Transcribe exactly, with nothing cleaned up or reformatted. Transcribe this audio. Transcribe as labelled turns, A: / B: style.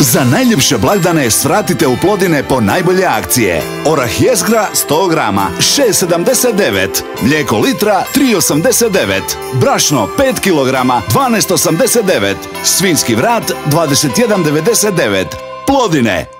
A: Za najljepše blagdane svratite u Plodine po najbolje akcije. Orah jezgra sto grama šest sedamdeset devet, mlijeko litra tri osamdeset devet, brašno pet kilograma dvanaest osamdeset devet, svinjski vrat dvadeset jedan devedeset devet. Plodine.